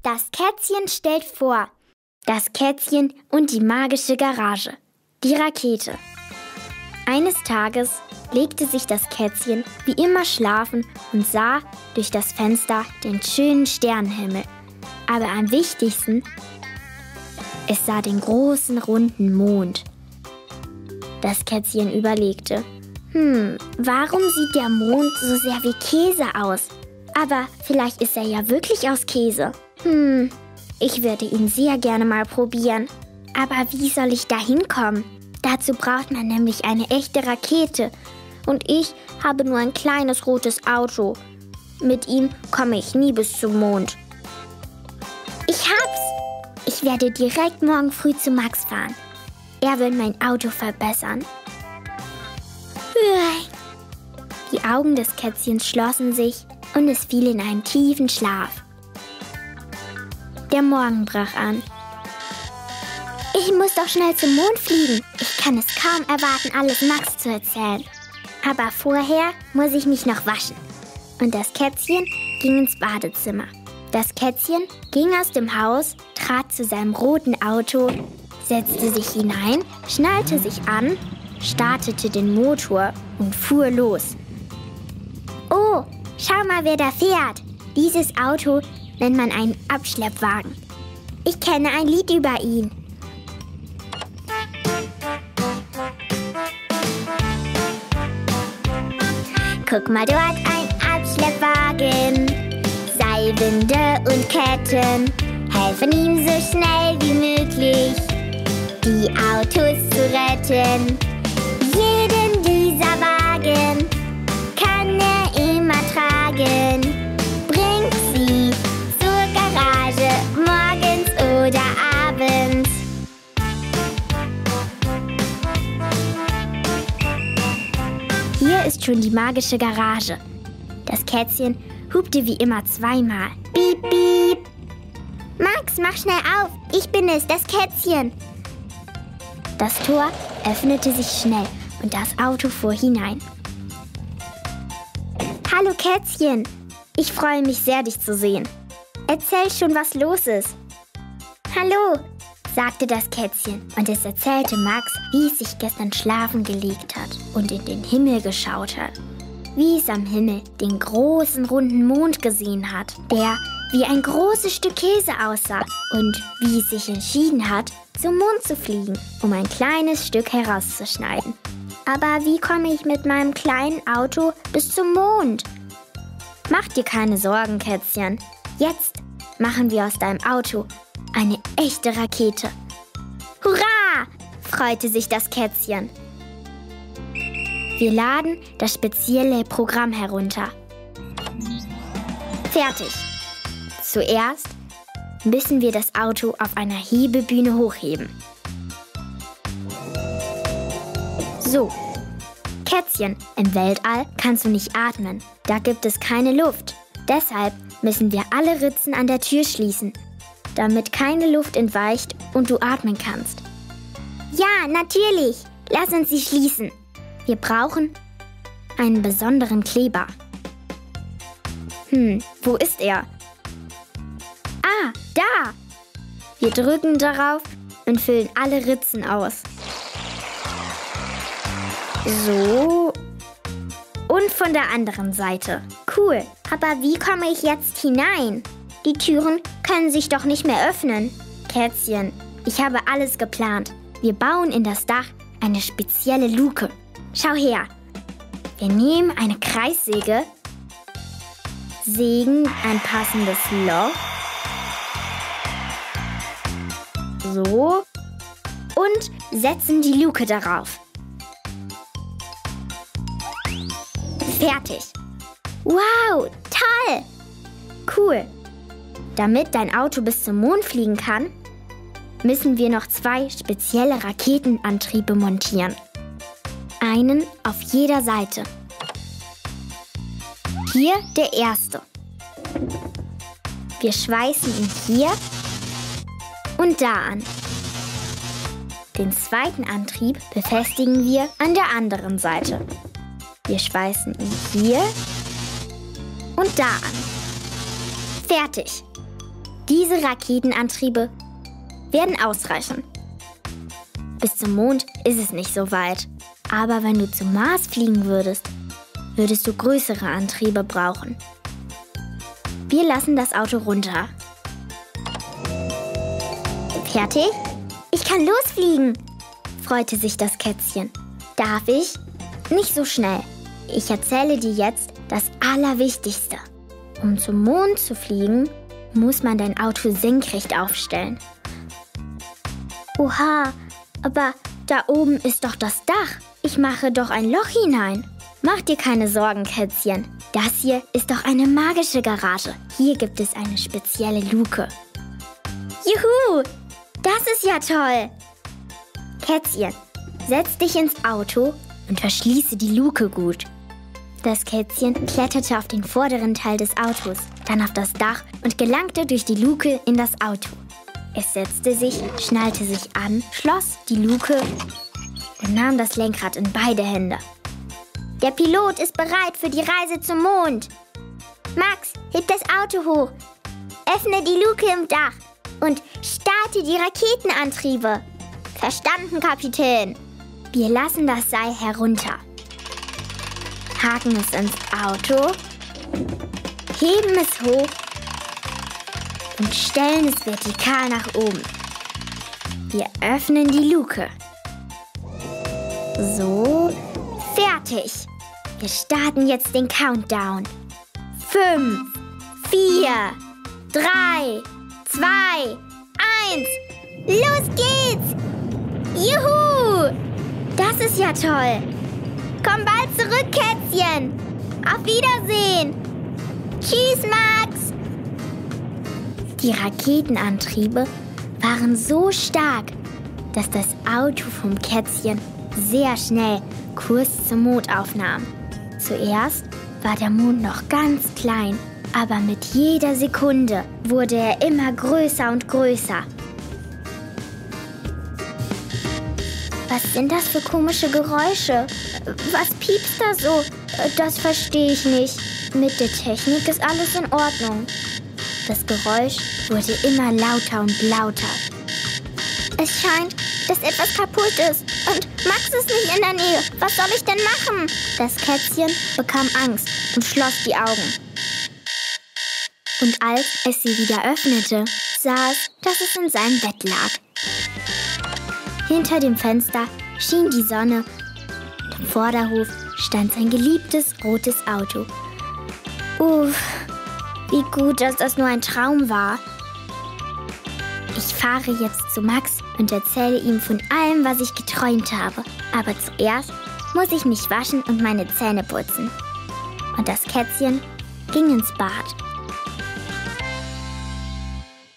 Das Kätzchen stellt vor. Das Kätzchen und die magische Garage. Die Rakete. Eines Tages legte sich das Kätzchen wie immer schlafen und sah durch das Fenster den schönen Sternenhimmel. Aber am wichtigsten, es sah den großen, runden Mond. Das Kätzchen überlegte, warum sieht der Mond so sehr wie Käse aus? Aber vielleicht ist er ja wirklich aus Käse. Ich würde ihn sehr gerne mal probieren. Aber wie soll ich da hinkommen? Dazu braucht man nämlich eine echte Rakete. Und ich habe nur ein kleines rotes Auto. Mit ihm komme ich nie bis zum Mond. Ich hab's! Ich werde direkt morgen früh zu Max fahren. Er will mein Auto verbessern. Die Augen des Kätzchens schlossen sich und es fiel in einen tiefen Schlaf. Der Morgen brach an. Ich muss doch schnell zum Mond fliegen. Ich kann es kaum erwarten, alles Max zu erzählen. Aber vorher muss ich mich noch waschen. Und das Kätzchen ging ins Badezimmer. Das Kätzchen ging aus dem Haus, trat zu seinem roten Auto, setzte sich hinein, schnallte sich an, startete den Motor und fuhr los. Oh, schau mal, wer da fährt. Dieses Auto nennt man einen Abschleppwagen. Ich kenne ein Lied über ihn. Guck mal dort, ein Abschleppwagen. Seilwinde und Ketten helfen ihm so schnell wie möglich, die Autos zu retten. Jeden dieser Wagen kann er immer tragen. Bringt sie zur Garage, morgens oder abends. Hier ist schon die magische Garage. Das Kätzchen hupte wie immer zweimal. Piep, piep. Max, mach schnell auf. Ich bin es, das Kätzchen. Das Tor öffnete sich schnell und das Auto fuhr hinein. Hallo Kätzchen. Ich freue mich sehr, dich zu sehen. Erzähl schon, was los ist. Hallo, sagte das Kätzchen und es erzählte Max, wie es sich gestern schlafen gelegt hat und in den Himmel geschaut hat. Wie es am Himmel den großen, runden Mond gesehen hat, der wie ein großes Stück Käse aussah und wie es sich entschieden hat, zum Mond zu fliegen, um ein kleines Stück herauszuschneiden. Aber wie komme ich mit meinem kleinen Auto bis zum Mond? Mach dir keine Sorgen, Kätzchen. Jetzt machen wir aus deinem Auto eine echte Rakete. Hurra! Freute sich das Kätzchen. Wir laden das spezielle Programm herunter. Fertig. Zuerst müssen wir das Auto auf einer Hebebühne hochheben. So. Kätzchen, im Weltall kannst du nicht atmen. Da gibt es keine Luft. Deshalb müssen wir alle Ritzen an der Tür schließen, damit keine Luft entweicht und du atmen kannst. Ja, natürlich. Lass uns sie schließen. Wir brauchen einen besonderen Kleber. Wo ist er? Ah, da! Wir drücken darauf und füllen alle Ritzen aus. So. Und von der anderen Seite. Cool. Aber wie komme ich jetzt hinein? Die Türen können sich doch nicht mehr öffnen. Kätzchen, ich habe alles geplant. Wir bauen in das Dach eine spezielle Luke. Schau her. Wir nehmen eine Kreissäge, sägen ein passendes Loch. So. Und setzen die Luke darauf. Fertig. Wow, toll. Cool. Damit dein Auto bis zum Mond fliegen kann, müssen wir noch 2 spezielle Raketenantriebe montieren. Einen auf jeder Seite. Hier der erste. Wir schweißen ihn hier und da an. Den zweiten Antrieb befestigen wir an der anderen Seite. Wir schweißen ihn hier und da an. Fertig. Diese Raketenantriebe werden ausreichen. Bis zum Mond ist es nicht so weit. Aber wenn du zum Mars fliegen würdest, würdest du größere Antriebe brauchen. Wir lassen das Auto runter. Fertig? Ich kann losfliegen, freute sich das Kätzchen. Darf ich? Nicht so schnell. Ich erzähle dir jetzt das Allerwichtigste. Um zum Mond zu fliegen, muss man dein Auto senkrecht aufstellen. Oha, aber da oben ist doch das Dach. Ich mache doch ein Loch hinein. Mach dir keine Sorgen, Kätzchen. Das hier ist doch eine magische Garage. Hier gibt es eine spezielle Luke. Juhu, das ist ja toll. Kätzchen, setz dich ins Auto und verschließe die Luke gut. Das Kätzchen kletterte auf den vorderen Teil des Autos, dann auf das Dach und gelangte durch die Luke in das Auto. Es setzte sich, schnallte sich an, schloss die Luke und nahm das Lenkrad in beide Hände. Der Pilot ist bereit für die Reise zum Mond. Max, heb das Auto hoch, öffne die Luke im Dach und starte die Raketenantriebe. Verstanden, Kapitän. Wir lassen das Seil herunter, haken es ins Auto, heben es hoch und stellen es vertikal nach oben. Wir öffnen die Luke. So, fertig. Wir starten jetzt den Countdown. 5, 4, 3, 2, 1. Los geht's! Juhu! Das ist ja toll. Komm bald zurück, Kätzchen. Auf Wiedersehen. Tschüss, Max. Die Raketenantriebe waren so stark, dass das Auto vom Kätzchen sehr schnell Kurs zum Mond aufnahm. Zuerst war der Mond noch ganz klein, aber mit jeder Sekunde wurde er immer größer und größer. Was sind das für komische Geräusche? Was piepst da so? Das verstehe ich nicht. Mit der Technik ist alles in Ordnung. Das Geräusch wurde immer lauter und lauter. Es scheint, dass etwas kaputt ist und Max ist nicht in der Nähe. Was soll ich denn machen? Das Kätzchen bekam Angst und schloss die Augen. Und als es sie wieder öffnete, sah es, dass es in seinem Bett lag. Hinter dem Fenster schien die Sonne und im Vorderhof stand sein geliebtes rotes Auto. Uff, wie gut, dass das nur ein Traum war. Ich fahre jetzt zu Max und erzähle ihm von allem, was ich geträumt habe. Aber zuerst muss ich mich waschen und meine Zähne putzen. Und das Kätzchen ging ins Bad.